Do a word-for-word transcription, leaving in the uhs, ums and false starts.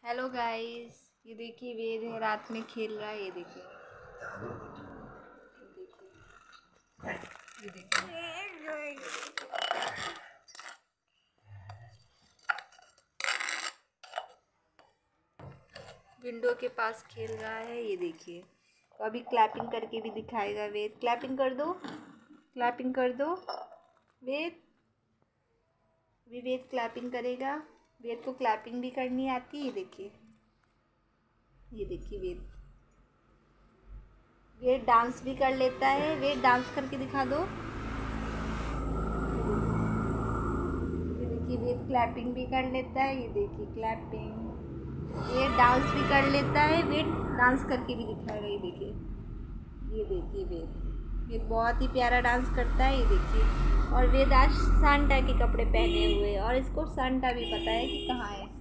Hello guys, ये देखिए वेद है, रात में खेल रहा है। ये देखिए, ये देखिए, ये देखिए। विंडो के पास खेल रहा है। ये देखिए, तो अभी क्लैपिंग करके भी दिखाएगा वेद। क्लैपिंग कर दो, क्लैपिंग कर दो वेद। अभी वेद क्लैपिंग करेगा। वेद को क्लैपिंग भी करनी आती है। ये देखिए, ये देखिए वेद वेद डांस भी कर लेता है। वेद डांस करके दिखा दो। ये देखिए, वेद क्लैपिंग भी कर लेता है। ये देखिए क्लैपिंग। वेद डांस भी कर लेता है। वेद डांस करके भी दिखाएगा। ये देखिए, ये देखिए वेद वेद बहुत ही प्यारा डांस करता है। ये देखिए, और वेद आज सांता के कपड़े पहने हुए हैं और इसको सांता भी पता है कि कहाँ है।